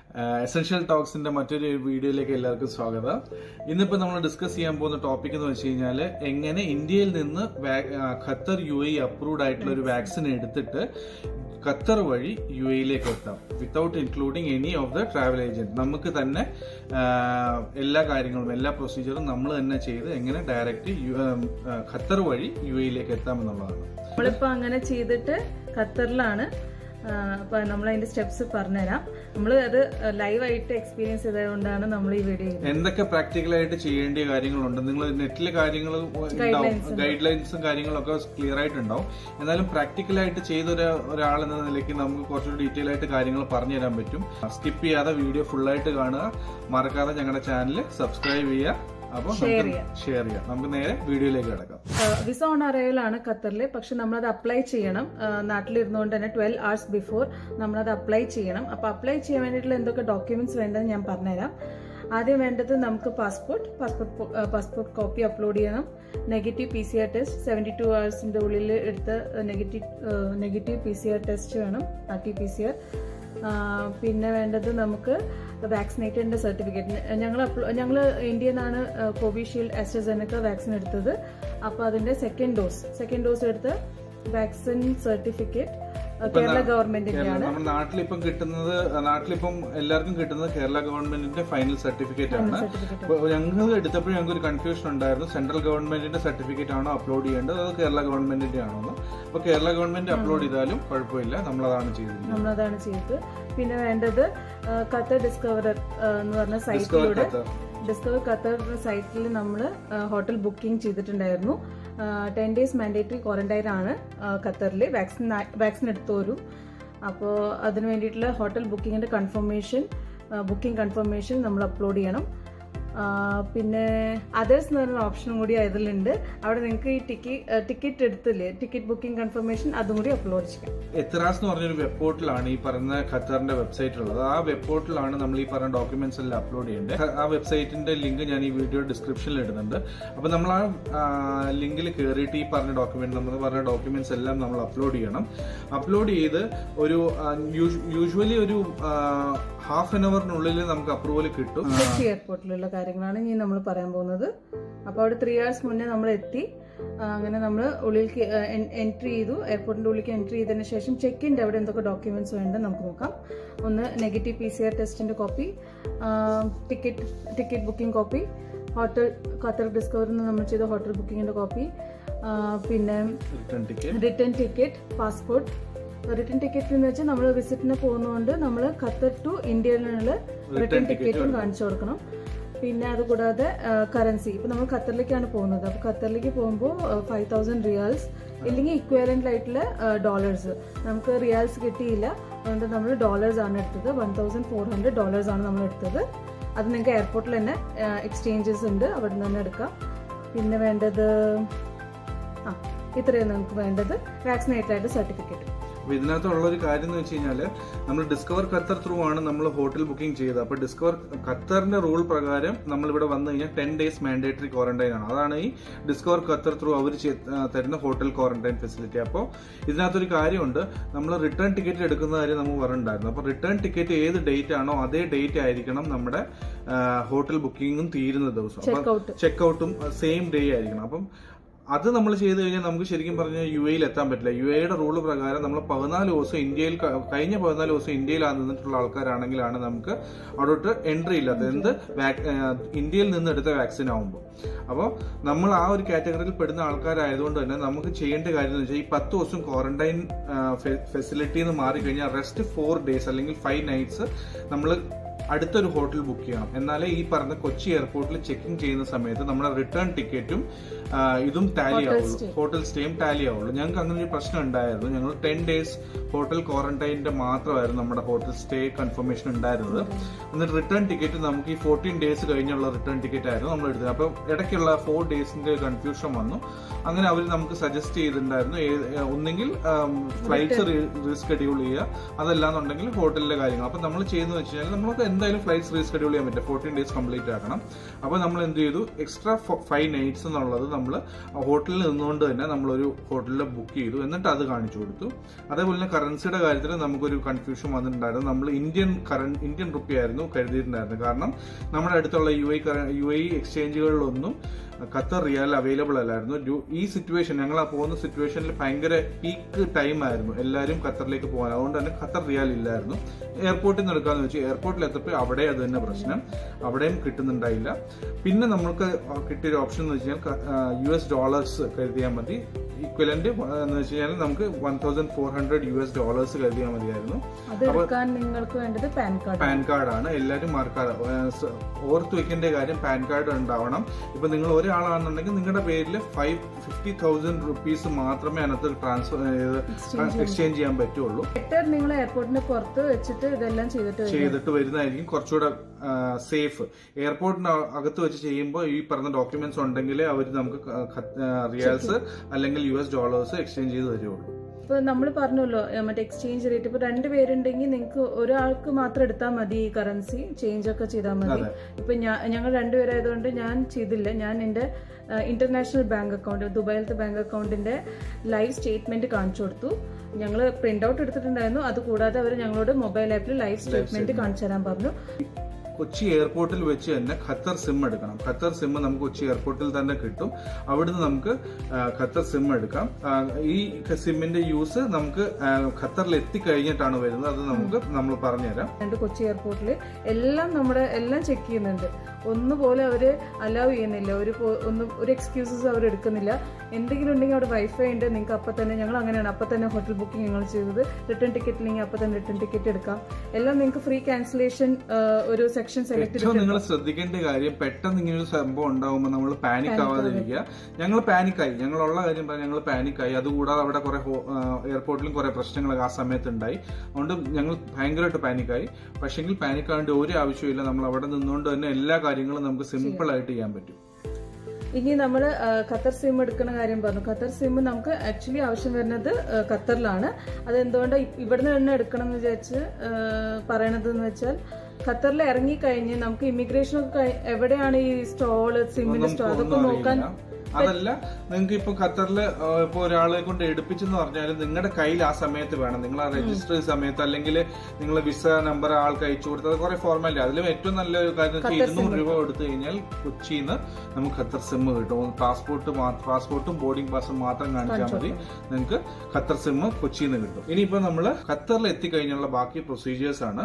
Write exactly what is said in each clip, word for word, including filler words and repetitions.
Essential Talks in the material video like എല്ലാവർക്കും സ്വാഗതം. ഇന്നിപ്പോൾ നമ്മൾ ഡിസ്കസ് ചെയ്യാൻ പോകുന്ന ടോപ്പിക് എന്ന് വെച്ച് കഴിഞ്ഞാൽ എങ്ങനെ ഇന്ത്യയിൽ നിന്ന് ഖത്തർ യു എ അപ്രൂവ്ഡ് ആയിട്ടുള്ള ഒരു വാക്സിൻ എടുത്തിട്ട് ഖത്തർ വഴി യു എയിലേക്ക് എത്താം without including any of the travel agent. നമുക്ക് തന്നെ എല്ലാ കാര്യങ്ങളും എല്ലാ പ്രൊസീജിയറും നമ്മൾ തന്നെ ചെയ്ത് എങ്ങനെ ഡയറക്റ്റ് ഖത്തർ വഴി യു എയിലേക്ക് എത്താം എന്നുള്ളതാണ്. നമ്മളിപ്പോ അങ്ങനെ ചെയ്തിട്ട് ഖത്തറിലാണ്. അപ്പൊ നമ്മൾ അതിന്റെ സ്റ്റെപ്സ് പറഞ്ഞുതരാം. നമ്മൾ അത് ലൈവായിട്ട് എക്സ്പീരിയൻസ് ചെയ്തതുകൊണ്ടാണ് നമ്മൾ ഈ വീഡിയോ എന്തൊക്കെ പ്രാക്ടിക്കലായിട്ട് ചെയ്യേണ്ട കാര്യങ്ങളുണ്ട്. നിങ്ങൾ നെറ്റിലെ കാര്യങ്ങൾ ഗൈഡ് ലൈൻസും കാര്യങ്ങളൊക്കെ ക്ലിയർ ആയിട്ടുണ്ടാവും. എന്നാലും പ്രാക്ടിക്കലായിട്ട് ചെയ്ത ഒരാൾ എന്ന നിലയ്ക്ക് നമുക്ക് കുറച്ചുകൂടി ഡീറ്റെയിൽ ആയിട്ട് കാര്യങ്ങൾ പറഞ്ഞു തരാൻ പറ്റും. സ്കിപ്പ് ചെയ്യാതെ വീഡിയോ ഫുള്ളായിട്ട് കാണുക. മറക്കാതെ ഞങ്ങളുടെ ചാനൽ സബ്സ്ക്രൈബ് ചെയ്യുക. അപ്പോൾ ഷെയർ ചെയ്യാം. നമുക്ക് നേരെ വീഡിയോയിലേക്ക് കിടക്കാം. വിസ ഓൺ അറൈവലാണ് ഖത്തറിൽ. പക്ഷെ നമ്മളത് അപ്ലൈ ചെയ്യണം. നാട്ടിലിരുന്നുകൊണ്ട് തന്നെ ട്വൽവ് അവേഴ്സ് ബിഫോർ നമ്മളത് അപ്ലൈ ചെയ്യണം. അപ്പൊ അപ്ലൈ ചെയ്യാൻ വേണ്ടിയിട്ടുള്ള എന്തൊക്കെ ഡോക്യുമെന്റ്സ് വേണ്ടതെന്ന് ഞാൻ പറഞ്ഞുതരാം. ആദ്യം വേണ്ടത് നമുക്ക് passport passport passport copy upload ചെയ്യണം. Negative P C R test seventy two അവേഴ്സിന്റെ ഉള്ളിൽ എടുത്ത് negative negative P C R test വേണം, R T P C R. പിന്നെ വേണ്ടത് നമുക്ക് വാക്സിനേറ്റഡിന്റെ സർട്ടിഫിക്കറ്റ്. ഞങ്ങൾ ഞങ്ങൾ ഇന്ത്യയിൽ നിന്നാണ് കോവിഷീൽഡ് ആസ്ട്രസെനക്ക വാക്സിൻ എടുത്തത്. അപ്പോൾ അതിന്റെ സെക്കൻഡ് ഡോസ് സെക്കൻഡ് ഡോസ് എടുത്ത് വാക്സിൻ സർട്ടിഫിക്കറ്റ് കേരള ഗവൺമെന്റിന്റെയാണ്. നമ്മുടെ നാട്ടിലിപ്പം കിട്ടുന്നത് നാട്ടിലിപ്പം എല്ലാവർക്കും കിട്ടുന്നത് കേരള ഗവൺമെന്റിന്റെ ഫൈനൽ സർട്ടിഫിക്കറ്റ് ആണ്. ഞങ്ങൾ എടുത്തപ്പോഴും ഞങ്ങൾക്ക് ഒരു കൺഫ്യൂഷൻ ഉണ്ടായിരുന്നു, സെൻട്രൽ ഗവൺമെന്റിന്റെ സർട്ടിഫിക്കറ്റ് ആണോ അപ്ലോഡ് ചെയ്യേണ്ടത് അതോ കേരള ഗവൺമെന്റിന്റെ ആണോ എന്ന്. അപ്പൊ കേരള ഗവൺമെന്റ് അപ്ലോഡ് ചെയ്താലും കുഴപ്പമില്ല, നമ്മളതാണ് ചെയ്തത് നമ്മളതാണ് ചെയ്തത്. പിന്നെ വേണ്ടത് ഖത്തർ ഡിസ്കവറർ എന്ന് പറഞ്ഞ സൈറ്റിലൂടെ ഡിസ്കവർ ഖത്തർ സൈറ്റിൽ നമ്മൾ ഹോട്ടൽ ബുക്കിംഗ് ചെയ്തിട്ടുണ്ടായിരുന്നു. ടെൻ ഡേയ്സ് മാൻഡേറ്ററി ക്വാറന്റൈൻ ആണ് ഖത്തറിൽ വാക്സിൻ വാക്സിൻ എടുത്തോരും. അപ്പോൾ അതിന് വേണ്ടിയിട്ടുള്ള ഹോട്ടൽ ബുക്കിങ്ങിന്റെ കൺഫർമേഷൻ ബുക്കിംഗ് കൺഫർമേഷൻ നമ്മൾ അപ്ലോഡ് ചെയ്യണം. പിന്നെ അതേഴ്സ് എന്ന് പറഞ്ഞ ഓപ്ഷനും കൂടി അതിലുണ്ട്. അവിടെ നിങ്ങൾക്ക് ഈ ടിക്കറ്റ് ടിക്കറ്റ് എടുത്തില്ലേ, ടിക്കറ്റ് ബുക്കിംഗ് കൺഫർമേഷൻ അതും കൂടി അപ്ലോഡ് ചെയ്യാം. എത്രാസ് എന്ന് പറഞ്ഞൊരു വെബ് പോർട്ടലാണ് ഈ പറഞ്ഞ ഖത്തറിന്റെ വെബ്സൈറ്റ് ഉള്ളത്. ആ വെബ് പോർട്ടലാണ് നമ്മൾ ഈ പറഞ്ഞ ഡോക്യുമെന്റ്സ് എല്ലാം അപ്ലോഡ് ചെയ്യേണ്ടത്. ആ വെബ്സൈറ്റിന്റെ ലിങ്ക് ഞാൻ ഈ വീഡിയോ ഡിസ്ക്രിപ്ഷനിൽ ഇടുന്നുണ്ട്. അപ്പൊ നമ്മൾ ആ ലിങ്കിൽ കയറിയിട്ട് ഈ പറഞ്ഞ ഡോക്യുമെന്റ് നമ്മൾ പറഞ്ഞ ഡോക്യുമെന്റ്സ് എല്ലാം നമ്മൾ അപ്ലോഡ് ചെയ്യണം. അപ്ലോഡ് ചെയ്ത് ഒരു യൂഷ്വലി ഒരു ഹാഫ് ആൻ അവറിനുള്ളിൽ നമുക്ക് അപ്രൂവൽ കിട്ടും. കൊച്ചി എയർപോർട്ടിലുള്ള കാര്യങ്ങളാണ് ഇനി നമ്മൾ പറയാൻ പോകുന്നത്. അപ്പോൾ അവിടെ ത്രീ അവേഴ്സ് മുന്നേ നമ്മൾ എത്തി. അങ്ങനെ നമ്മൾ ഉള്ളിലേക്ക് എൻട്രി ചെയ്തു. എയർപോർട്ടിന്റെ ഉള്ളിലേക്ക് എൻട്രി ചെയ്തതിന് ശേഷം ചെക്കിൻ്റെ അവിടെ എന്തൊക്കെ ഡോക്യുമെന്റ്സ് വേണ്ടെന്ന് നമുക്ക് നോക്കാം. ഒന്ന് നെഗറ്റീവ് പി സി ആർ ടെസ്റ്റിന്റെ കോപ്പി, ticket ticket booking copy, hotel Qatar ഡിസ്കവറിൽ നിന്ന് നമ്മൾ ചെയ്ത ഹോട്ടൽ ബുക്കിങ്ങിന്റെ കോപ്പി, പിന്നെ return ticket, passport. Return ticket എന്ന് വെച്ചാൽ നമ്മൾ വിസിറ്റിന് പോകുന്നതുകൊണ്ട് നമ്മൾ ഖത്തർ ടു ഇന്ത്യയിലുള്ള റിട്ടേൺ ടിക്കറ്റും കാണിച്ചു കൊടുക്കണം. പിന്നെ അതുകൂടാതെ കറൻസി. ഇപ്പൊ നമ്മൾ ഖത്തറിലേക്കാണ് പോകുന്നത്. അപ്പൊ ഖത്തറിലേക്ക് പോകുമ്പോൾ ഫൈവ് തൗസൻഡ് റിയാൽസ് ഇല്ലെങ്കിൽ ഇക്വാലന്റ് ആയിട്ടുള്ള ഡോളേഴ്സ്. നമുക്ക് റിയാൽസ് കിട്ടിയില്ല, അതുകൊണ്ട് നമ്മൾ ഡോളേഴ്സ് ആണ് എടുത്തത്. One thousand four hundred dollars ആണ് നമ്മൾ എടുത്തത്. അത് നിങ്ങൾക്ക് എയർപോർട്ടിൽ തന്നെ എക്സ്ചേഞ്ചസ് ഉണ്ട്, അവിടെ നിന്ന് തന്നെ എടുക്കാം. പിന്നെ വേണ്ടത് ആ ഇത്രയും നമുക്ക് വേണ്ടത് വാക്സിനേറ്റഡ് ആയിട്ട് സർട്ടിഫിക്കറ്റ്. അപ്പൊ ഇതിനകത്തുള്ള ഒരു കാര്യം എന്ന് വെച്ച് കഴിഞ്ഞാൽ നമ്മൾ ഡിസ്കവർ ഖത്തർ ത്രൂ ആണ് നമ്മൾ ഹോട്ടൽ ബുക്കിംഗ് ചെയ്തത്. അപ്പൊ ഡിസ്കവർ ഖത്തറിന്റെ റൂൾ പ്രകാരം നമ്മൾ ഇവിടെ വന്നു കഴിഞ്ഞാൽ ടെൻ ഡേയ്സ് മാൻഡേറ്ററി ക്വാറന്റൈൻ ആണ്. അതാണ് ഈ ഡിസ്കവർ ഖത്തർ ത്രൂ അവർ തരുന്ന ഹോട്ടൽ ക്വാറന്റൈൻ ഫെസിലിറ്റി. അപ്പോൾ ഇതിനകത്തൊരു കാര്യമുണ്ട്, നമ്മൾ റിട്ടേൺ ടിക്കറ്റ് എടുക്കുന്ന കാര്യം നമുക്ക് പറഞ്ഞിട്ടുണ്ടായിരുന്നു. അപ്പൊ റിട്ടേൺ ടിക്കറ്റ് ഏത് ഡേറ്റ് ആണോ അതേ ഡേറ്റ് ആയിരിക്കണം നമ്മുടെ ഹോട്ടൽ ബുക്കിംഗും തീരുന്ന ദിവസം. ചെക്ക്ഔട്ടും സെയിം ഡേ ആയിരിക്കണം. അപ്പം അത് നമ്മൾ ചെയ്ത് കഴിഞ്ഞാൽ നമുക്ക് ശരിക്കും പറഞ്ഞാൽ യു എയിൽ എത്താൻ പറ്റില്ല. യു എയുടെ റൂള് പ്രകാരം നമ്മൾ പതിനാല് ദിവസം ഇന്ത്യയിൽ കഴിഞ്ഞ പതിനാല് ദിവസം ഇന്ത്യയിൽ നിന്നിട്ടുള്ള ആൾക്കാരാണെങ്കിലാണ് നമുക്ക് അവിടോട്ട് എൻട്രി ഇല്ലാത്തത്, എന്ത് ഇന്ത്യയിൽ നിന്ന് എടുത്ത വാക്സിൻ ആവുമ്പോൾ. അപ്പോൾ നമ്മൾ ആ ഒരു കാറ്റഗറിയിൽ പെടുന്ന ആൾക്കാരായതുകൊണ്ട് തന്നെ നമുക്ക് ചെയ്യേണ്ട കാര്യം എന്ന് വെച്ചാൽ ഈ പത്ത് ദിവസം ക്വാറന്റൈൻ ഫെസിലിറ്റിയിൽ നിന്ന് മാറിക്കഴിഞ്ഞാൽ റെസ്റ്റ് ഫോർ ഡേയ്സ് അല്ലെങ്കിൽ ഫൈവ് നൈറ്റ്സ് നമ്മൾ അടുത്തൊരു ഹോട്ടൽ ബുക്ക് ചെയ്യണം. എന്നാലേ ഈ പറഞ്ഞ കൊച്ചി എയർപോർട്ടിൽ ചെക്കിംഗ് ചെയ്യുന്ന സമയത്ത് നമ്മുടെ റിട്ടേൺ ടിക്കറ്റും ഇതും ടാലി ആവുള്ളൂ, ഹോട്ടൽ സ്റ്റേയും ടാലി ആവുള്ളൂ. ഞങ്ങൾക്ക് അങ്ങനെ ഒരു പ്രശ്നം ഉണ്ടായിരുന്നു. ഞങ്ങൾ ടെൻ ഡേയ്സ് ഹോട്ടൽ ക്വാറന്റൈനിന്റെ മാത്രമായിരുന്നു നമ്മുടെ ഹോട്ടൽ സ്റ്റേ കൺഫർമേഷൻ ഉണ്ടായിരുന്നത്. എന്നിട്ട് റിട്ടേൺ ടിക്കറ്റ് നമുക്ക് ഈ ഫോർട്ടീൻ ഡേയ്സ് കഴിഞ്ഞുള്ള റിട്ടേൺ ടിക്കറ്റ് ആയിരുന്നു നമ്മൾ എടുത്തത്. അപ്പം ഇടയ്ക്കുള്ള ഫോർ ഡേയ്സിന്റെ കൺഫ്യൂഷൻ വന്നു. അങ്ങനെ അവർ നമുക്ക് സജസ്റ്റ് ചെയ്തിട്ടുണ്ടായിരുന്നു ഒന്നെങ്കിൽ ഫ്ലൈറ്റ്സ് റീസ്കെഡ്യൂൾ ചെയ്യുക, അതല്ലാന്നുണ്ടെങ്കിൽ ഹോട്ടലിലെ കാര്യങ്ങൾ. അപ്പം നമ്മൾ ചെയ്യുന്നത് വെച്ച് കഴിഞ്ഞാൽ നമുക്ക് എന്തായാലും ഫ്ലൈറ്റ്സ് റീസ്കെഡ്യൂൾ ചെയ്യാൻ പറ്റില്ല, ഫോർട്ടീൻ ഡേയ്സ് കംപ്ലീറ്റ് ആക്കണം. അപ്പോൾ നമ്മൾ എന്ത് ചെയ്തു, എക്സ്ട്രാ ഫൈവ് നൈറ്റ്സ് എന്നുള്ളത് നമ്മൾ ഹോട്ടലിൽ നിന്നുകൊണ്ട് തന്നെ നമ്മളൊരു ഹോട്ടലിൽ ബുക്ക് ചെയ്തു, എന്നിട്ട് അത് കാണിച്ചു കൊടുത്തു. അതേപോലെ തന്നെ കറൻസിയുടെ കാര്യത്തിൽ നമുക്കൊരു കൺഫ്യൂഷൻ വന്നിട്ടുണ്ടായിരുന്നു. നമ്മൾ ഇന്ത്യൻ കറൻ ഇന്ത്യൻ റുപ്പി ആയിരുന്നു കരുതിയിട്ടുണ്ടായിരുന്നത്. കാരണം നമ്മുടെ അടുത്തുള്ള യു ഐ യു ഐ എക്സ്ചേഞ്ചുകളിലൊന്നും ഖത്തർ റിയാൽ അവൈലബിൾ അല്ലായിരുന്നു. ഈ സിറ്റുവേഷൻ, ഞങ്ങൾ ആ പോകുന്ന സിറ്റുവേഷനിൽ ഭയങ്കര പീക്ക് ടൈം ആയിരുന്നു, എല്ലാവരും ഖത്തറിലേക്ക് പോകാൻ. അതുകൊണ്ട് തന്നെ ഖത്തർ റിയാൽ ഇല്ലായിരുന്നു. എയർപോർട്ടിൽ നിന്ന് എടുക്കാന്ന് വെച്ചാൽ എയർപോർട്ടിൽ എത്തപ്പോൾ അവിടെ അത് തന്നെ പ്രശ്നം, അവിടെയും കിട്ടുന്നുണ്ടായില്ല. പിന്നെ നമുക്ക് കിട്ടിയൊരു ഓപ്ഷൻ എന്ന് വെച്ച് കഴിഞ്ഞാൽ യു എസ് ഡോളേഴ്സ് കരുതിയാൽ മതി. ഇക്വലന്റ് എന്ന് വെച്ച് കഴിഞ്ഞാൽ നമുക്ക് one thousand four hundred U S dollars കരുതിയാൽ മതിയായിരുന്നു. നിങ്ങൾക്ക് വേണ്ടത് പാൻ കാർഡ് പാൻ കാർഡാണ്. എല്ലാവരും മാർക്കാർഡ് ഓർത്ത് വെക്കേണ്ട കാര്യം, പാൻ കാർഡ് ഉണ്ടാവണം. ഇപ്പൊ നിങ്ങൾ ഒരാളാണെന്നുണ്ടെങ്കിൽ നിങ്ങളുടെ പേരിൽ ഫൈവ് ഫിഫ്റ്റി തൗസൻഡ് റുപ്പീസ് മാത്രമേ അതിനകത്ത് ട്രാൻസ്ഫർ എക്സ്ചേഞ്ച് ചെയ്യാൻ പറ്റുള്ളൂ. നിങ്ങൾ എയർപോർട്ടിന് പുറത്ത് വെച്ചിട്ട് ഇതെല്ലാം ചെയ്തിട്ട് ചെയ്തിട്ട് വരുന്നതായിരിക്കും കുറച്ചുകൂടെ സേഫ്. എയർപോർട്ടിന് അകത്ത് വെച്ച് ചെയ്യുമ്പോൾ ഈ പറഞ്ഞ ഡോക്യുമെന്റ്സ് ഉണ്ടെങ്കിലേ അവർ നമുക്ക് റിയാൽസ് അല്ലെങ്കിൽ യു എസ് ഡോളേഴ്സ് എക്സ്ചേഞ്ച് ചെയ്ത് തരുള്ളൂ. ഇപ്പൊ നമ്മൾ പറഞ്ഞല്ലോ മറ്റേ എക്സ്ചേഞ്ച് റേറ്റ്, ഇപ്പൊ രണ്ടുപേരുണ്ടെങ്കിൽ നിങ്ങൾക്ക് ഒരാൾക്ക് മാത്രം എടുത്താൽ മതി ഈ കറൻസി, ചേഞ്ച് ഒക്കെ ചെയ്താൽ മതി. ഇപ്പൊ ഞങ്ങൾ രണ്ടുപേരായതുകൊണ്ട് ഞാൻ ചെയ്തില്ല. ഞാൻ എന്റെ ഇന്റർനാഷണൽ ബാങ്ക് അക്കൗണ്ട്, ദുബായിലത്തെ ബാങ്ക് അക്കൗണ്ടിന്റെ ലൈവ് സ്റ്റേറ്റ്മെന്റ് കാണിച്ചു കൊടുത്തു. ഞങ്ങൾ പ്രിന്റ് ഔട്ട് എടുത്തിട്ടുണ്ടായിരുന്നു. അതുകൂടാതെ അവർ ഞങ്ങളോട് മൊബൈൽ ആപ്പിൽ ലൈവ് സ്റ്റേറ്റ്മെന്റ് കാണിച്ചു തരാൻ പറഞ്ഞു. കൊച്ചി എയർപോർട്ടിൽ വെച്ച് തന്നെ ഖത്തർ സിം എടുക്കണം. ഖത്തർ സിം നമുക്ക് കൊച്ചി എയർപോർട്ടിൽ തന്നെ കിട്ടും. അവിടുന്ന് നമുക്ക് ഖത്തർ സിം എടുക്കാം. ഈ സിമ്മിന്റെ യൂസ് നമുക്ക് ഖത്തറിൽ എത്തിക്കഴിഞ്ഞിട്ടാണ് വരുന്നത്. അത് നമുക്ക് നമ്മൾ പറഞ്ഞുതരാം. കൊച്ചി എയർപോർട്ടിൽ എല്ലാം നമ്മുടെ എല്ലാം ചെക്ക് ചെയ്യുന്നുണ്ട്. ഒന്നുപോലെ അവര് അലൗ ചെയ്യുന്നില്ല, ഒരു ഒന്നും ഒരു എക്സ്ക്യൂസസ് അവർ എടുക്കുന്നില്ല. എന്തെങ്കിലും ഉണ്ടെങ്കിൽ അവിടെ വൈഫൈ ഉണ്ട്, നിങ്ങൾക്ക് അപ്പം തന്നെ, ഞങ്ങൾ അങ്ങനെയാണ് അപ്പം തന്നെ ഹോട്ടൽ ബുക്കിംഗ് ഞങ്ങൾ ചെയ്തത്. റിട്ടേൺ ടിക്കറ്റ് ഇല്ലെങ്കിൽ അപ്പം തന്നെ റിട്ടേൺ ടിക്കറ്റ് എടുക്കാം. എല്ലാം നിങ്ങൾക്ക് ഫ്രീ ക്യാൻസലേഷൻ ഒരു സെക്ഷൻ സെലക്ട് ചെയ്ത്. നിങ്ങൾ ശ്രദ്ധിക്കേണ്ട കാര്യം, പെട്ടെന്ന് ഇങ്ങനെ ഒരു സംഭവം ഉണ്ടാകുമ്പോൾ നമ്മൾ പാനിക് ആവാതിരിക്കുക. ഞങ്ങൾ പാനിക്കായി, ഞങ്ങളുള്ള കാര്യം പറയാം, ഞങ്ങൾ പാനിക്കായി. അതുകൂടാതെ അവിടെ കുറെ എയർപോർട്ടിലും കുറെ പ്രശ്നങ്ങളൊക്കെ ആ സമയത്ത് ഉണ്ടായി. അതുകൊണ്ട് ഞങ്ങൾ ഭയങ്കരമായിട്ട് പാനിക്കായി. പക്ഷെങ്കിൽ പാനിക് ആവേണ്ട ഒരു ആവശ്യമില്ല. നമ്മൾ അവിടെ നിന്നുകൊണ്ട് തന്നെ എല്ലാ കാര്യങ്ങളും നമുക്ക് സിമ്പിൾ ആയിട്ട് ചെയ്യാൻ പറ്റും. ഇനി നമ്മൾ ഖത്തർ സിം എടുക്കുന്ന കാര്യം പറഞ്ഞു. ഖത്തർ സിം നമുക്ക് ആക്ച്വലി ആവശ്യം വരുന്നത് ഖത്തറിലാണ്. അതെന്തുകൊണ്ട് ഇവിടുന്ന് തന്നെ എടുക്കണം എന്ന് വിചാരിച്ച് പറയണത് എന്ന് വെച്ചാൽ, ഖത്തറിൽ ഇറങ്ങിക്കഴിഞ്ഞ് നമുക്ക് ഇമിഗ്രേഷൻ ഒക്കെ എവിടെയാണ് ഈ സ്റ്റോള്, സിമ്മിന്റെ സ്റ്റോൾ, അതൊക്കെ നോക്കാൻ. അതല്ല, നിങ്ങൾക്ക് ഇപ്പൊ ഖത്തറിൽ ഇപ്പൊ ഒരാളെ കൊണ്ട് എടുപ്പിച്ചെന്ന് പറഞ്ഞാൽ നിങ്ങളുടെ കയ്യിൽ ആ സമയത്ത് വേണം. നിങ്ങൾ ആ രജിസ്റ്റർ സമയത്ത് അല്ലെങ്കിൽ നിങ്ങൾ വിസ നമ്പർ ആൾക്ക് അയച്ചു കൊടുത്തത് കുറെ ഫോർമാലിറ്റി. അതിലും ഏറ്റവും നല്ലൊരു കാര്യം വെച്ചാൽ ഇരുന്നൂറ് രൂപ കൊടുത്തു കഴിഞ്ഞാൽ കൊച്ചിയിൽ നിന്ന് നമുക്ക് ഖത്തർ സിം കിട്ടും. പാസ്പോർട്ട് പാസ്പോർട്ടും ബോർഡിംഗ് പാസും മാത്രം കാണിച്ചാൽ മതി, നിങ്ങൾക്ക് ഖത്തർ സിം കൊച്ചിയിൽ നിന്ന് കിട്ടും. ഇനിയിപ്പോ നമ്മള് ഖത്തറിൽ എത്തിക്കഴിഞ്ഞുള്ള ബാക്കി പ്രൊസീജിയേഴ്സ് ആണ്.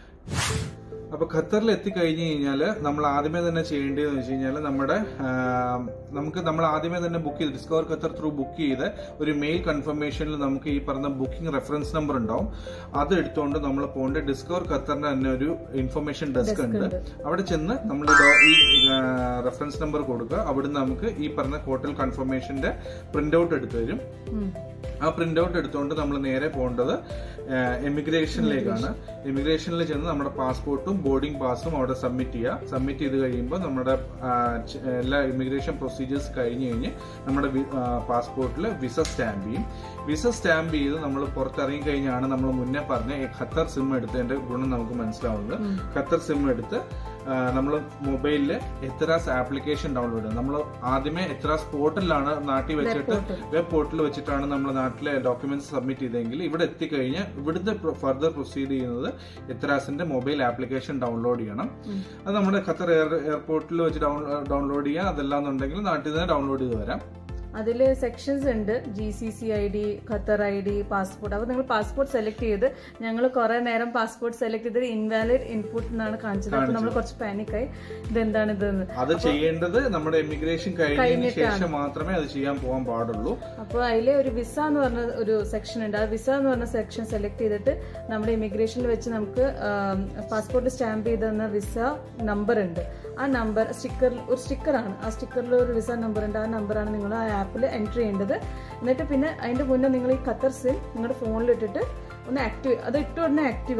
അപ്പൊ ഖത്തറിൽ എത്തിക്കഴിഞ്ഞു കഴിഞ്ഞാൽ നമ്മൾ ആദ്യമേ തന്നെ ചെയ്യേണ്ടതെന്ന് വെച്ച് കഴിഞ്ഞാൽ നമ്മുടെ നമുക്ക് നമ്മൾ ആദ്യമേ തന്നെ ബുക്ക് ചെയ്ത് ഡിസ്കവർ ഖത്തർ ത്രൂ ബുക്ക് ചെയ്ത് ഒരു മെയിൽ കൺഫർമേഷനിൽ നമുക്ക് ഈ പറഞ്ഞ ബുക്കിംഗ് റെഫറൻസ് നമ്പർ ഉണ്ടാവും. അത് എടുത്തുകൊണ്ട് നമ്മൾ പോകേണ്ട ഡിസ്കവർ ഖത്തറിന്റെ തന്നെ ഒരു ഇൻഫർമേഷൻ ഡെസ്ക് ഉണ്ട്. അവിടെ ചെന്ന് നമ്മൾ ഈ റെഫറൻസ് നമ്പർ കൊടുക്കുക. അവിടുന്ന് നമുക്ക് ഈ പറഞ്ഞ ഹോട്ടൽ കൺഫർമേഷന്റെ പ്രിന്റ് ഔട്ട് എടുത്തു തരും. ആ പ്രിന്റ് ഔട്ട് എടുത്തുകൊണ്ട് നമ്മൾ നേരെ പോകേണ്ടത് എമിഗ്രേഷനിലേക്കാണ്. എമിഗ്രേഷനിൽ ചെന്ന് നമ്മുടെ പാസ്പോർട്ടും ബോർഡിംഗ് പാസും അവിടെ സബ്മിറ്റ് ചെയ്യുക. സബ്മിറ്റ് ചെയ്ത് കഴിയുമ്പോൾ നമ്മുടെ എല്ലാ ഇമിഗ്രേഷൻ പ്രൊസീജിയേഴ്സ് കഴിഞ്ഞ് കഴിഞ്ഞ് നമ്മുടെ പാസ്പോർട്ടിൽ വിസ സ്റ്റാമ്പ് ചെയ്യും. വിസ സ്റ്റാമ്പ് ചെയ്ത് നമ്മൾ പുറത്തിറങ്ങി കഴിഞ്ഞാണ് നമ്മൾ മുന്നേ പറഞ്ഞ ഖത്തർ സിം എടുത്തതിന്റെ ഗുണം നമുക്ക് മനസ്സിലാവുന്നത്. ഖത്തർ സിം എടുത്ത് നമ്മൾ മൊബൈലിൽ എത്രാസ് ആപ്ലിക്കേഷൻ ഡൗൺലോഡ് ചെയ്യുന്നത്. നമ്മൾ ആദ്യമേ എത്രാസ് പോർട്ടലിലാണ് നാട്ടിൽ വെച്ചിട്ട് വെബ് പോർട്ടൽ വെച്ചിട്ടാണ് നമ്മൾ നാട്ടിലെ ഡോക്യുമെന്റ്സ് സബ്മിറ്റ് ചെയ്തെങ്കിൽ ഇവിടെ എത്തിക്കഴിഞ്ഞ് ഇവിടുത്തെ ഫർദർ പ്രൊസീഡ് ചെയ്യുന്നത് എത്രാസിന്റെ മൊബൈൽ ആപ്ലിക്കേഷൻ ഡൗൺലോഡ് ചെയ്യണം. അത് നമ്മുടെ ഖത്തർ എയർ എയർപോർട്ടിൽ വെച്ച് ഡൗൺലോഡ് ചെയ്യാം. അതല്ലാന്നുണ്ടെങ്കിൽ നാട്ടിൽ നിന്ന് ഡൗൺലോഡ് ചെയ്ത് വരാം. അതിൽ സെക്ഷൻസ് ഉണ്ട്, G C C I D, Qatar I D, passport. അപ്പോൾ നിങ്ങൾ പാസ്പോർട്ട് സെലക്ട് ചെയ്ത്, ഞങ്ങൾ കുറെ നേരം പാസ്പോർട്ട് സെലക്ട് ചെയ്ത് ഇൻവാലിഡ് ഇൻപുട്ട് എന്നാണ് കാണിച്ചത്. അപ്പോൾ നമ്മൾ കുറച്ച് പാനിക്കായി, ഇതെന്താണ് ഇതെന്ന്. അത് ചെയ്യേണ്ടത് നമ്മുടെ ഇമിഗ്രേഷൻ കഴിഞ്ഞതിന് ശേഷം മാത്രമേ അത് ചെയ്യാൻ പോകാൻ പാടുള്ളൂ. അപ്പോൾ അതിലെ ഒരു വിസ എന്ന് പറഞ്ഞ ഒരു സെക്ഷൻ ഉണ്ട്. ആ വിസ എന്ന് പറഞ്ഞ സെക്ഷൻ സെലക്ട് ചെയ്തിട്ട് നമ്മുടെ ഇമിഗ്രേഷനിൽ വെച്ച് നമുക്ക് പാസ്പോർട്ട് സ്റ്റാമ്പ് ചെയ്ത് തന്ന വിസ നമ്പർ ഉണ്ട്. ആ നമ്പർ സ്റ്റിക്കർ ഒരു സ്റ്റിക്കറാണ്. ആ സ്റ്റിക്കറിൽ ഒരു വിസ നമ്പർ ഉണ്ട്. ആ നമ്പറാണ് നിങ്ങൾ ആ ആപ്പിൽ എൻട്രി ചെയ്യേണ്ടത്. എന്നിട്ട് പിന്നെ അതിന്റെ മുന്നേ നിങ്ങൾ ഈ ഖത്തർ സിം നിങ്ങളുടെ ഫോണിൽ ഇട്ടിട്ട് ഒന്ന് ആക്റ്റീവ്, അത് ഇട്ട് ഉടനെ ആക്റ്റീവ് ആവും.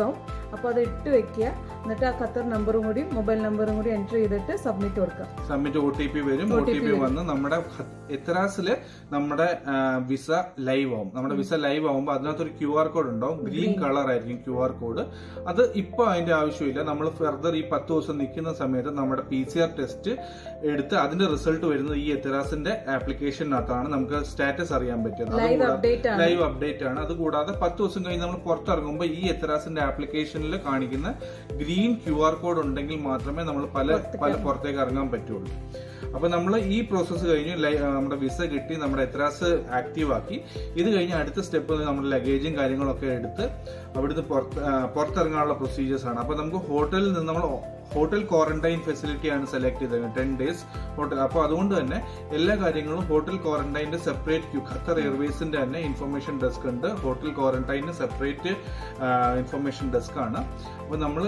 അപ്പോൾ അത് ഇട്ട് വെക്കുക. എന്നിട്ട് ആ ഖത്തർ നമ്പറും കൂടി മൊബൈൽ നമ്പറും കൂടി എൻ്റർ ചെയ്തിട്ട് സബ്മിറ്റ് കൊടുക്കാം. സബ്മിറ്റ് ഒ ടി പി വരും. ഒ ടി പി വന്ന് നമ്മുടെ എത്രാസില് നമ്മുടെ വിസ ലൈവ് ആവും. നമ്മുടെ വിസ ലൈവ് ആവുമ്പോൾ അതിനകത്തൊരു ക്യു ആർ കോഡ് ഉണ്ടാവും. ഗ്രീൻ കളർ ആയിരിക്കും ക്യു ആർ കോഡ്. അത് ഇപ്പൊ അതിന്റെ ആവശ്യമില്ല. നമ്മൾ ഫർദർ ഈ പത്ത് ദിവസം നിൽക്കുന്ന സമയത്ത് നമ്മുടെ പി സി ആർ ടെസ്റ്റ് എടുത്ത് അതിന്റെ റിസൾട്ട് വരുന്നത് ഈ എത്രാസിന്റെ ആപ്ലിക്കേഷനകത്താണ് നമുക്ക് സ്റ്റാറ്റസ് അറിയാൻ പറ്റും. ലൈവ് അപ്ഡേറ്റ് ആണ്. അതുകൂടാതെ പത്ത് ദിവസം കഴിഞ്ഞ് നമ്മൾ പുറത്തിറങ്ങുമ്പോൾ ഈ എത്രാസിന്റെ ആപ്ലിക്കേഷനിൽ കാണിക്കുന്ന ഗ്രീൻ ക്യു ആർ കോഡ് ഉണ്ടെങ്കിൽ മാത്രമേ നമ്മൾ പല പല പുറത്തേക്ക് ഇറങ്ങാൻ പറ്റുള്ളൂ. അപ്പൊ നമ്മൾ ഈ പ്രോസസ്സ് കഴിഞ്ഞ് നമ്മുടെ വിസ കിട്ടി, നമ്മുടെ എത്രാസ് ആക്റ്റീവ് ആക്കി. ഇത് കഴിഞ്ഞ് അടുത്ത സ്റ്റെപ്പ് നമ്മുടെ ലഗേജും കാര്യങ്ങളൊക്കെ എടുത്ത് അവിടുന്ന് പുറത്ത് പുറത്തിറങ്ങാനുള്ള പ്രൊസീജിയേഴ്സ് ആണ്. അപ്പൊ നമുക്ക് ഹോട്ടലിൽ നിന്ന് നമ്മൾ ഹോട്ടൽ ക്വാറന്റൈൻ ഫെസിലിറ്റി ആണ് സെലക്ട് ചെയ്തത്, ടെൻ ഡേയ്സ് ഹോട്ടൽ. അപ്പോൾ അതുകൊണ്ട് തന്നെ എല്ലാ കാര്യങ്ങളും ഹോട്ടൽ ക്വാറന്റൈൻ്റെ സെപ്പറേറ്റ് ക്യൂ, ഖത്തർ എയർവേസിന്റെ തന്നെ ഇൻഫർമേഷൻ ഡെസ്ക് ഉണ്ട്. ഹോട്ടൽ ക്വാറന്റൈന് സെപ്പറേറ്റ് ഇൻഫർമേഷൻ ഡെസ്ക് ആണ്. അപ്പോൾ നമ്മൾ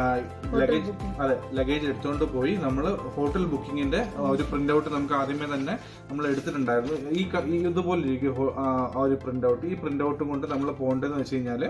ലഗേജ് അതെ ലഗേജ് എടുത്തുകൊണ്ട് പോയി നമ്മൾ ഹോട്ടൽ ബുക്കിങ്ങിന്റെ ഒരു പ്രിന്റ് ഔട്ട് നമുക്ക് ആദ്യമേ തന്നെ നമ്മൾ എടുത്തിട്ടുണ്ടായിരുന്നു. ഈ ഇതുപോലെ ഇരിക്കും ആ ഒരു പ്രിന്റ് ഔട്ട്. ഈ പ്രിന്റ് ഔട്ടും കൊണ്ട് നമ്മൾ പോകേണ്ടതെന്ന് വെച്ച് കഴിഞ്ഞാൽ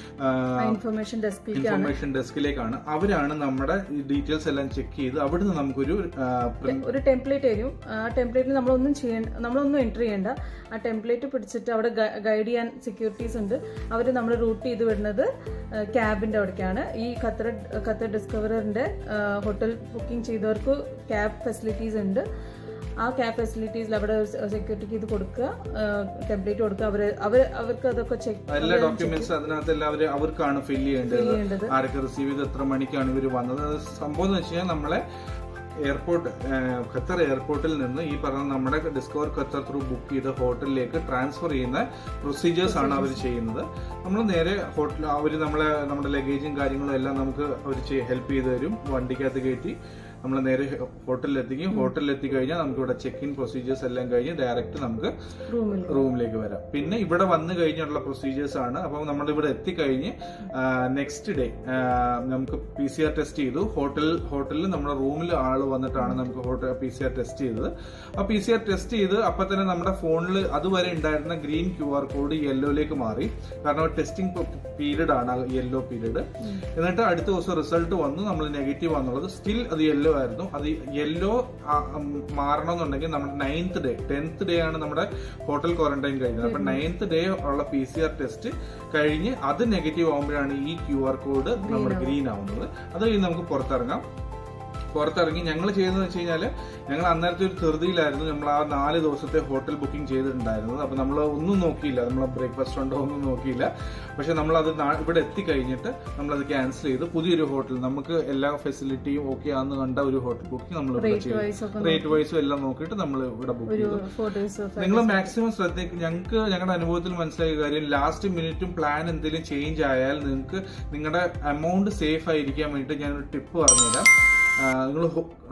ഇൻഫർമേഷൻ ഇൻഫർമേഷൻ ഡെസ്കിലേക്കാണ്. അവരാണ് നമ്മുടെ ഡീറ്റെയിൽസ് എല്ലാം ചെക്ക് ചെയ്ത് അവിടുന്ന് നമുക്കൊരു ഒരു ടെംപ്ലേറ്റ് തരും. ആ ടെംപ്ലേറ്റിൽ നമ്മളൊന്നും ചെയ്യേണ്ട, നമ്മളൊന്നും എൻ്റർ ചെയ്യേണ്ട. ആ ടെംപ്ലേറ്റ് പിടിച്ചിട്ട് അവിടെ ഗൈഡ് ചെയ്യാൻ സെക്യൂരിറ്റീസ് ഉണ്ട്. അവർ നമ്മൾ റൂട്ട് ചെയ്ത് വിടുന്നത് ക്യാബിന്റെ അവിടേക്കാണ്. ഈ ഖത്തർ ഖത്തർ ഡിസ്കവറിന്റെ ഹോട്ടൽ ബുക്കിംഗ് ചെയ്തവർക്ക് ക്യാബ് ഫെസിലിറ്റീസ് ഉണ്ട്. ആ ക്യാബ് ഫെസിലിറ്റീസിൽ അവിടെ സെക്യൂരിറ്റിക്ക് ഇത് കൊടുക്കുക, ടെംപ്ലേറ്റ് കൊടുക്കുക. അവർ അവർ അവർക്ക് അതൊക്കെ ചെക്ക്, എല്ലാ ഡോക്യുമെന്റ്സ് അതിനകത്ത് എല്ലാവരും അവർക്കാണ് ഫില്ല് ചെയ്യേണ്ടത്. ആരൊക്കെ റിസീവ് ചെയ്ത് എത്ര മണിക്കാണ് ഇവർ വന്നത്. സംഭവം എന്ന് വെച്ച് കഴിഞ്ഞാൽ നമ്മളെ എയർപോർട്ട് ഖത്തർ എയർപോർട്ടിൽ നിന്ന് ഈ പറഞ്ഞ നമ്മുടെ ഡിസ്കവർ ഖത്തർ ത്രൂ ബുക്ക് ചെയ്ത ഹോട്ടലിലേക്ക് ട്രാൻസ്ഫർ ചെയ്യുന്ന പ്രൊസീജിയേഴ്സ് ആണ് അവർ ചെയ്യുന്നത്. നമ്മൾ നേരെ ഹോട്ടൽ അവർ നമ്മളെ നമ്മുടെ ലഗേജും കാര്യങ്ങളും എല്ലാം നമുക്ക് അവർ ഹെൽപ്പ് ചെയ്ത് തരും. വണ്ടിക്കകത്ത് കയറ്റി നമ്മൾ നേരെ ഹോട്ടലിൽ എത്തിക്കും. ഹോട്ടലിൽ എത്തിക്കഴിഞ്ഞാൽ നമുക്ക് ഇവിടെ ചെക്ക് ഇൻ പ്രൊസീജിയേഴ്സ് എല്ലാം കഴിഞ്ഞ് ഡയറക്റ്റ് നമുക്ക് റൂമിലേക്ക് വരാം. പിന്നെ ഇവിടെ വന്നു കഴിഞ്ഞുള്ള പ്രൊസീജിയേഴ്സ് ആണ്. അപ്പം നമ്മളിവിടെ എത്തിക്കഴിഞ്ഞ് നെക്സ്റ്റ് ഡേ നമുക്ക് പി സി ആർ ടെസ്റ്റ് ചെയ്തു. ഹോട്ടൽ ഹോട്ടലിൽ നമ്മുടെ റൂമിൽ ആള് വന്നിട്ടാണ് നമുക്ക് hotel P C R test ചെയ്തത്. ആ പി സി ആർ ടെസ്റ്റ് ചെയ്ത് അപ്പൊ തന്നെ നമ്മുടെ ഫോണിൽ അതുവരെ ഉണ്ടായിരുന്ന ഗ്രീൻ ക്യു ആർ കോഡ് യെല്ലോയിലേക്ക് മാറി. കാരണം ടെസ്റ്റിംഗ് പീരീഡ് ആണ് യെല്ലോ പീരീഡ്. എന്നിട്ട് അടുത്ത ദിവസം റിസൾട്ട് വന്നു, നമ്മൾ നെഗറ്റീവ് ആണെന്നുള്ളത്. സ്റ്റിൽ അത് യെല്ലോ ആയിരുന്നു. അത് യെല്ലോ മാറണമെന്നുണ്ടെങ്കിൽ നമ്മുടെ നയൻത്ത് ഡേ ടെൻത്ത് ഡേ ആണ് നമ്മുടെ ഹോട്ടൽ ക്വാറന്റൈൻ കഴിഞ്ഞത്. അപ്പൊ നയൻത്ത് ഡേ ഉള്ള പി സി ആർ ടെസ്റ്റ് കഴിഞ്ഞ് അത് നെഗറ്റീവ് ആകുമ്പോഴാണ് ഈ ക്യു ആർ കോഡ് നമ്മുടെ ഗ്രീൻ ആവുന്നത്. അത് കഴിഞ്ഞ് നമുക്ക് പുറത്തിറങ്ങാം. പുറത്തിറങ്ങി ഞങ്ങൾ ചെയ്തതെന്ന് വെച്ച് കഴിഞ്ഞാൽ ഞങ്ങൾ അന്നേരത്തെ ഒരു ധൃതിയിലായിരുന്നു. നമ്മൾ ആ നാല് ദിവസത്തെ ഹോട്ടൽ ബുക്കിംഗ് ചെയ്തിട്ടുണ്ടായിരുന്നത്. അപ്പൊ നമ്മൾ ഒന്നും നോക്കിയില്ല, നമ്മൾ ബ്രേക്ക്ഫാസ്റ്റ് ഉണ്ടോ ഒന്നും നോക്കിയില്ല. പക്ഷെ നമ്മളത് ഇവിടെ എത്തിക്കഴിഞ്ഞിട്ട് നമ്മളത് ക്യാൻസൽ ചെയ്ത് പുതിയൊരു ഹോട്ടൽ, നമുക്ക് എല്ലാ ഫെസിലിറ്റിയും ഓക്കെ ആണെന്ന് കണ്ട ഒരു ഹോട്ടൽ ബുക്കിംഗ് നമ്മൾ ഇവിടെ ചെയ്തു. റേറ്റ് വൈസും എല്ലാം നോക്കിയിട്ട് നമ്മൾ ഇവിടെ ബുക്ക് ചെയ്തു. നിങ്ങൾ മാക്സിമം ശ്രദ്ധിക്കും. ഞങ്ങൾക്ക് ഞങ്ങളുടെ അനുഭവത്തിൽ മനസ്സിലായ കാര്യം, ലാസ്റ്റ് മിനിറ്റും പ്ലാൻ എന്തെങ്കിലും ചേഞ്ച് ആയാൽ നിങ്ങൾക്ക് നിങ്ങളുടെ എമൗണ്ട് സേഫ് ആയിരിക്കാൻ വേണ്ടിയിട്ട് ഞാനൊരു ടിപ്പ് പറഞ്ഞുതരാം. നിങ്ങൾ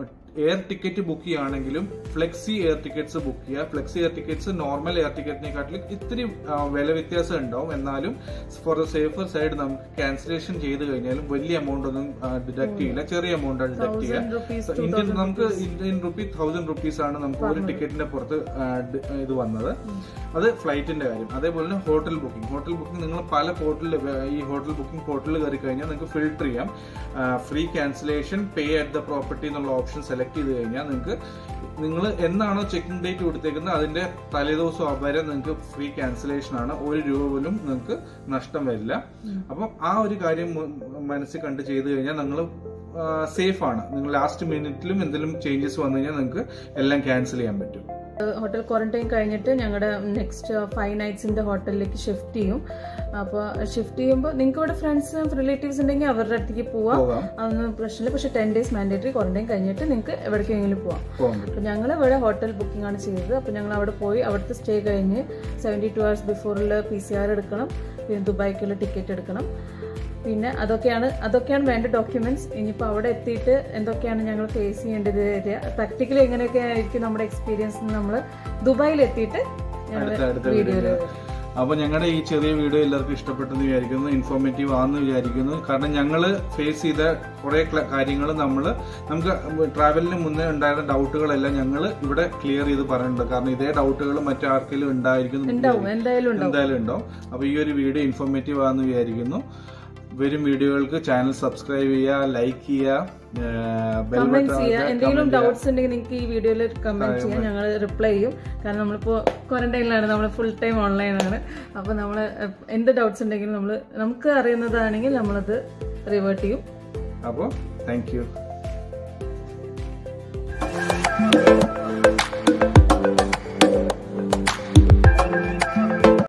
എയർ ടിക്കറ്റ് ബുക്ക് ചെയ്യുകയാണെങ്കിലും ഫ്ലെക്സി എയർ ടിക്കറ്റ്സ് ബുക്ക് ചെയ്യുക. Flexi air tickets normal air ടിക്കറ്റിനെക്കാട്ടിലും ഇത്തിരി വില വ്യത്യാസം ഉണ്ടാവും. എന്നാലും ഫോർ ദ സേഫർ സൈഡ് നമുക്ക് ക്യാൻസലേഷൻ ചെയ്ത് കഴിഞ്ഞാലും വലിയ എമൗണ്ട് ഒന്നും ഡിഡക്ട് ചെയ്യില്ല, ചെറിയ എമൗണ്ട് ആണ് ഡിഡക്ട് ചെയ്യുക. ഇന്ത്യൻ നമുക്ക് ഇന്ത്യൻ റുപ്പി തൗസൻഡ് റുപ്പീസ് ആണ് നമുക്ക് ഒരു ടിക്കറ്റിന്റെ പുറത്ത് ഇത് വന്നത്. അത് ഫ്ലൈറ്റിന്റെ കാര്യം. അതേപോലെ തന്നെ ഹോട്ടൽ ബുക്കിംഗ് ഹോട്ടൽ ബുക്കിംഗ് നിങ്ങൾ പല പോർട്ടലിൽ ഈ ഹോട്ടൽ ബുക്കിംഗ് പോർട്ടലിൽ കയറി കഴിഞ്ഞാൽ നിങ്ങൾക്ക് ഫിൽട്ടർ ചെയ്യാം. Free cancellation, pay at the property എന്നുള്ള ഓപ്ഷൻ സെലക്ട് ചെയ്ത് കഴിഞ്ഞാൽ നിങ്ങൾക്ക് നിങ്ങൾ എന്നാണോ ചെക്കിംഗ് ഡേറ്റ് കൊടുത്തേക്കുന്നത് അതിന്റെ തലേദിവസം വരെ നിങ്ങൾക്ക് ഫ്രീ ക്യാൻസലേഷൻ ആണ്. ഒരു രൂപ പോലും നിങ്ങൾക്ക് നഷ്ടം വരില്ല. അപ്പം ആ ഒരു കാര്യം മനസ്സിൽ കണ്ട് ചെയ്ത് കഴിഞ്ഞാൽ നിങ്ങൾ സേഫ് ആണ്. നിങ്ങൾ ലാസ്റ്റ് മിനിറ്റിലും എന്തെങ്കിലും ചേഞ്ചസ് വന്നു കഴിഞ്ഞാൽ നിങ്ങൾക്ക് എല്ലാം ക്യാൻസൽ ചെയ്യാൻ പറ്റും. ഹോട്ടൽ ക്വാറന്റൈൻ കഴിഞ്ഞിട്ട് ഞങ്ങളുടെ നെക്സ്റ്റ് ഫൈവ് നൈറ്റ്സിന്റെ ഹോട്ടലിലേക്ക് ഷിഫ്റ്റ് ചെയ്യും. അപ്പോൾ ഷിഫ്റ്റ് ചെയ്യുമ്പോൾ നിങ്ങൾക്ക് ഇവിടെ ഫ്രണ്ട്സ് റിലേറ്റീവ്സ് ഉണ്ടെങ്കിൽ അവരുടെ അടുത്തേക്ക് പോവാം, അതൊന്നും പ്രശ്നമില്ല. പക്ഷെ ടെൻ ഡേയ്സ് മാൻഡേറ്ററി ക്വാറന്റൈൻ കഴിഞ്ഞിട്ട് നിങ്ങൾക്ക് എവിടേക്കെങ്കിലും പോവാം. അപ്പോൾ ഞങ്ങൾ ഇവിടെ ഹോട്ടൽ ബുക്കിംഗ് ആണ് ചെയ്തത്. അപ്പോൾ ഞങ്ങൾ അവിടെ പോയി അവിടുത്തെ സ്റ്റേ കഴിഞ്ഞ് സെവൻറ്റി ടു അവേഴ്സ് ബിഫോറിൽ പി സി ആർ എടുക്കണം, പിന്നെ ദുബായ്ക്കുള്ള ടിക്കറ്റ് എടുക്കണം. പിന്നെ അതൊക്കെയാണ് അതൊക്കെയാണ് വേണ്ട ഡോക്യുമെന്റ്സ്. ഇനിയിപ്പോൾ അവിടെ എത്തിയിട്ട് എന്തൊക്കെയാണ് ഞങ്ങൾ ഫേസ് ചെയ്യേണ്ടത് വരിക, പ്രാക്ടിക്കലി എങ്ങനെയൊക്കെ ആയിരിക്കും നമ്മുടെ എക്സ്പീരിയൻസ് നമ്മൾ ദുബായിൽ എത്തിയിട്ട് വീഡിയോയിൽ. അപ്പൊ ഞങ്ങളുടെ ഈ ചെറിയ വീഡിയോ എല്ലാവർക്കും ഇഷ്ടപ്പെട്ടെന്ന് വിചാരിക്കുന്നു, ഇൻഫോർമേറ്റീവ് ആണെന്ന് വിചാരിക്കുന്നു. കാരണം ഞങ്ങൾ ഫേസ് ചെയ്ത കുറെ കാര്യങ്ങൾ നമ്മൾ നമുക്ക് ട്രാവലിന് മുന്നേ ഉണ്ടായിരുന്ന ഡൗട്ടുകളെല്ലാം ഞങ്ങൾ ഇവിടെ ക്ലിയർ ചെയ്ത് പറഞ്ഞിട്ടുണ്ട്. കാരണം ഇതേ ഡൗട്ടുകൾ മറ്റാർക്കെങ്കിലും ഉണ്ടായിരിക്കും, എന്തായാലും ഉണ്ടാവും. അപ്പൊ ഈ ഒരു വീഡിയോ ഇൻഫോർമേറ്റീവ് ആണെന്ന് വിചാരിക്കുന്നു. വരും വീഡിയോകൾക്ക് ചാനൽ സബ്സ്ക്രൈബ് ചെയ്യുക, ലൈക്ക് ചെയ്യുക, കമന്റ് ചെയ്യുക. എന്തെങ്കിലും ഡൗട്ട്സ് ഉണ്ടെങ്കിൽ നിങ്ങൾക്ക് ഈ വീഡിയോയിൽ കമന്റ് ചെയ്യാം, ഞങ്ങൾ റിപ്ലൈ ചെയ്യും. കാരണം നമ്മളിപ്പോ ക്വാറന്റൈനിലാണ്, നമ്മൾ ഫുൾ ടൈം ഓൺലൈനാണ്. അപ്പോൾ നമ്മൾ എന്ത് ഡൗട്ട്സ് ഉണ്ടെങ്കിലും നമ്മൾ നമുക്ക് അറിയുന്നതാണെങ്കിൽ നമ്മളത് റിവേർട്ട് ചെയ്യും. അപ്പോൾ താങ്ക് യു.